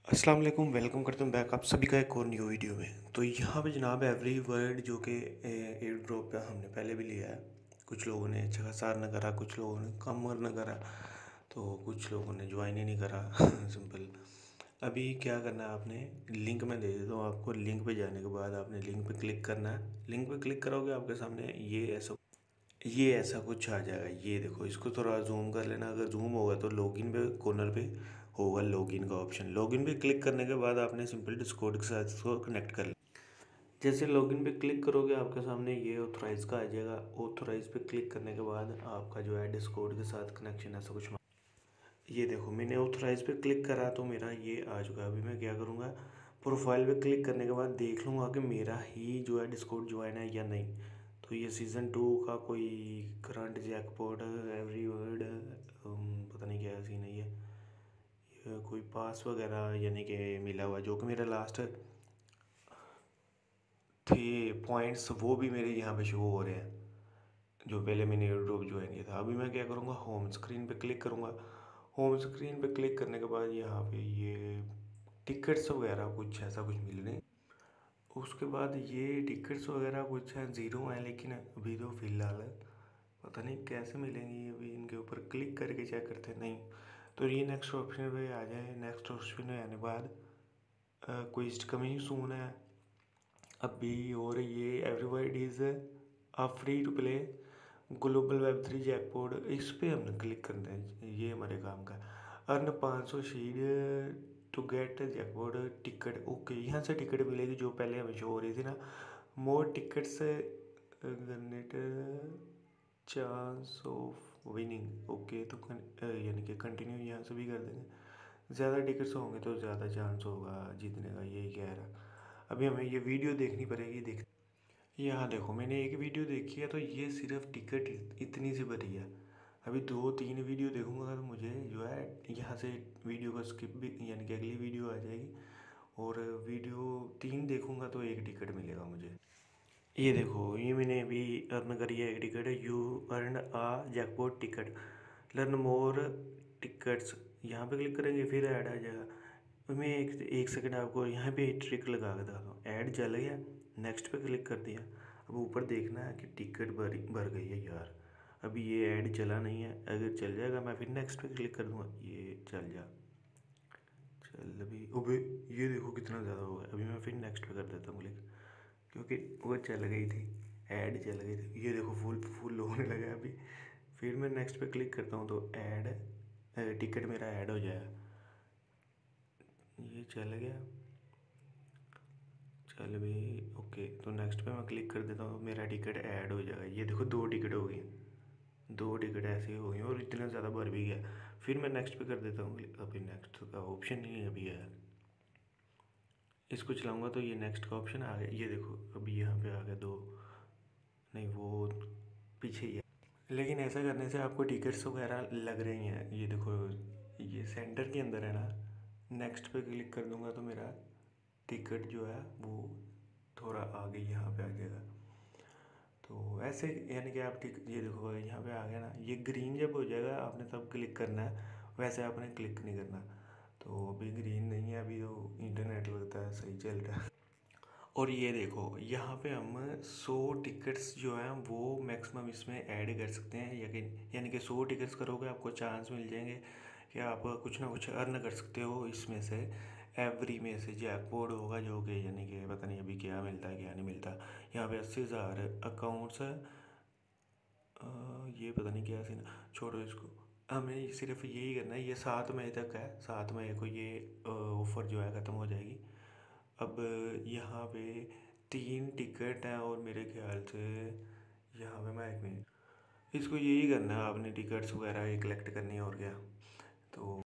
अस्सलाम वालेकुम, वेलकम करता हूँ बैक आप सभी का एक और न्यू वीडियो में। तो यहाँ पे जनाब एवरी वर्ड जो कि एयर ड्रॉप पे हमने पहले भी लिया है। कुछ लोगों ने अच्छा खासा अर्न करा, कुछ लोगों ने कम अर्न करा, तो कुछ लोगों ने ज्वाइन ही नहीं करा सिंपल। अभी क्या करना है, आपने लिंक में दे देता हूँ आपको। लिंक पे जाने के बाद आपने लिंक पे क्लिक करना है। लिंक पे क्लिक करोगे आपके सामने ये ऐसा कुछ आ जाएगा। ये देखो, इसको थोड़ा जूम कर लेना। अगर जूम होगा तो लॉगिन पे कॉर्नर पे होगा लॉगिन का ऑप्शन। लॉगिन पे क्लिक करने के बाद आपने सिंपल डिस्कॉर्ड के साथ इसको कनेक्ट कर लेना। जैसे लॉगिन पे क्लिक करोगे आपके सामने ये ऑथोराइज का आ जाएगा। ऑथोराइज पे क्लिक करने के बाद आपका जो है डिस्कॉर्ड के साथ कनेक्शन ऐसा कुछ ये देखो, मैंने ऑथोराइज पे क्लिक करा तो मेरा ये आ चुका है। अभी मैं क्या करूँगा, प्रोफाइल पे क्लिक करने के बाद देख लूँगा कि मेरा ही जो है डिस्कॉर्ड ज्वाइन है या नहीं। तो ये सीज़न 2 का कोई करंट जैकपॉट एवरी वर्ड पता नहीं क्या सीन है ये कोई पास वगैरह यानी कि मिला हुआ जो कि मेरा लास्ट थे पॉइंट्स, वो भी मेरे यहाँ पे शो हो रहे हैं जो पहले मैंने यूट्यूब ज्वाइन किया था। अभी मैं क्या करूँगा, होम स्क्रीन पे क्लिक करूँगा। होम स्क्रीन पे क्लिक करने के बाद यहाँ पे ये टिकट्स वगैरह कुछ ऐसा कुछ मिल रहे हैं। उसके बाद ये टिकट्स वगैरह कुछ हैं, ज़ीरो हैं, लेकिन अभी तो फ़िलहाल पता नहीं कैसे मिलेंगी। अभी इनके ऊपर क्लिक करके चेक करते हैं। नहीं तो ये नेक्स्ट ऑप्शन पे आ जाए। नेक्स्ट ऑप्शन में आने के बाद क्विज कमिंग सून है अभी। और ये everybody is free to play global web 3 jackpot, इस पे हमने क्लिक करना है। ये हमारे काम का earn 500 sheet to get jackpot ticket. Okay, यहाँ से टिकट मिलेगी जो पहले हमें शो हो रही थी ना। More tickets net chance of winning. Okay, तो यानी कि कंटिन्यू यहाँ से भी कर देंगे। ज़्यादा टिकट्स होंगे तो ज़्यादा चांस होगा जीतने का, यही कह रहा। अभी हमें ये वीडियो देखनी पड़ेगी। यहाँ देखो, मैंने एक वीडियो देखी है तो ये सिर्फ टिकट इतनी सी भरी है। अभी 2-3 वीडियो देखूंगा तो मुझे जो है यहाँ से वीडियो का स्किप भी यानी कि अगली वीडियो आ जाएगी। और वीडियो 3 देखूंगा तो एक टिकट मिलेगा मुझे। ये देखो, ये मैंने अभी अर्न करी है एक ticket. You earn a jackpot ticket, learn more tickets. यहाँ पे क्लिक करेंगे फिर ऐड आ जाएगा। तो मैं एक सेकंड आपको यहाँ पे ट्रिक लगा के दिखाता हूँ। ऐड चल गया, नेक्स्ट पे क्लिक कर दिया। अब ऊपर देखना है कि टिकट भर गई है यार। अभी ये ऐड चला नहीं है, अगर चल जाएगा मैं फिर नेक्स्ट पे क्लिक कर दूँगा। ये चल जा चल अभी। अबे ये देखो कितना ज़्यादा हो गया। अभी मैं फिर नेक्स्ट पे कर देता हूँ क्लिक, क्योंकि वो चल गई थी, ऐड चल गई थी। ये देखो फुल फुल होने लगा अभी। फिर मैं नेक्स्ट पे क्लिक करता हूँ तो ऐड टिकट मेरा ऐड हो जाएगा। ये चल गया, चल भी। ओके, तो नेक्स्ट पे मैं क्लिक कर देता हूँ, मेरा टिकट ऐड हो जाएगा। ये देखो 2 टिकट हो गई, 2 टिकट ऐसे ही हो गई और इतना ज़्यादा भर भी गया। फिर मैं नेक्स्ट पे कर देता हूँ। अभी नेक्स्ट का ऑप्शन नहीं है अभी है। इसको चलाऊँगा तो ये नेक्स्ट का ऑप्शन आ गया। ये देखो अभी यहाँ पे आ गया 2, नहीं वो पीछे ही है। लेकिन ऐसा करने से आपको टिकट्स वगैरह लग रही हैं। ये देखो, ये सेंटर के अंदर है ना। नेक्स्ट पे क्लिक कर दूंगा तो मेरा टिकट जो है वो थोड़ा आगे यहाँ पे आ जाएगा। तो ऐसे यानी कि आप टिक ये देखो यहाँ पे आ गया ना। ये ग्रीन जब हो जाएगा आपने तब क्लिक करना है, वैसे आपने क्लिक नहीं करना। तो अभी ग्रीन नहीं है, अभी तो इंटरनेट लगता है सही चल रहा है। और ये देखो यहाँ पे हम 100 टिकट्स जो हैं वो मैक्सिमम इसमें ऐड कर सकते हैं। यानी कि 100 टिकट्स करोगे आपको चांस मिल जाएंगे कि आप कुछ ना कुछ अर्न कर सकते हो इसमें से। एवरी में से जैकपॉट होगा जो कि यानी कि पता नहीं अभी क्या मिलता है क्या नहीं मिलता। यहाँ पे 80,000 अकाउंट्स है। ये पता नहीं क्या सीन, छोड़ो इसको। हमें सिर्फ यही करना है। ये 7 मई तक है, 7 मई को ये ऑफ़र जो है ख़त्म हो जाएगी। अब यहाँ पे 3 टिकट हैं और मेरे ख्याल से यहाँ पे मैं एक मिनट, इसको यही करना है आपने, टिकट्स वगैरह ये कलेक्ट करनी है और क्या। तो